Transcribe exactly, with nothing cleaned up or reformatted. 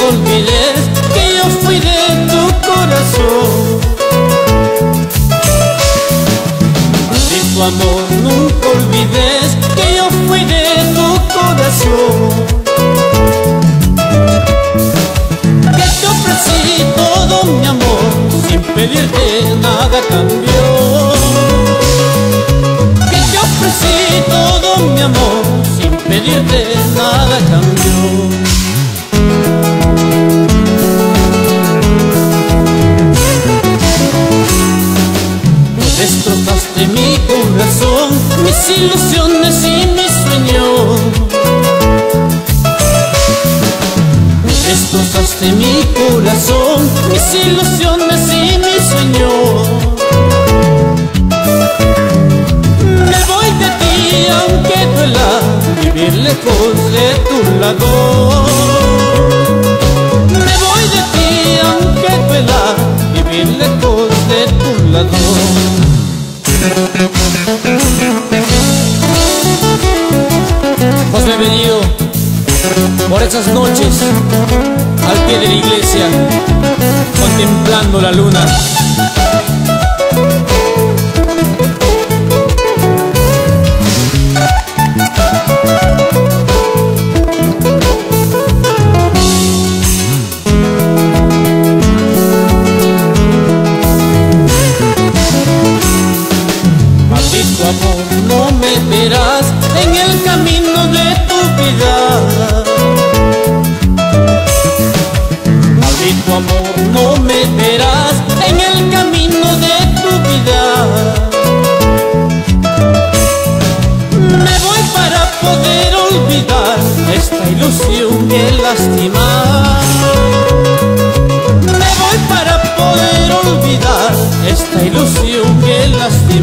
olvides que yo fui de tu corazón. Maldito amor, nunca olvides que yo fui de tu corazón. Que te ofrecí todo mi amor sin pedirte nada a cambio. Que te ofrecí todo mi amor sin pedirte nada a cambio. Destrozaste mi corazón, mis ilusiones y mis sueños. Destrozaste mi corazón, mis ilusiones y mis sueños. Me voy de ti aunque duela vivir lejos de tu lado. Me voy de ti aunque duela vivir lejos de tu lado. Pues me he venido por esas noches al pie de la iglesia, contemplando la luna. Maldito amor, no me verás en el camino de tu vida. Maldito amor, no me verás en el camino de tu vida. Me voy para poder olvidar esta ilusión que lastima. Me voy para poder olvidar esta ilusión que lastima.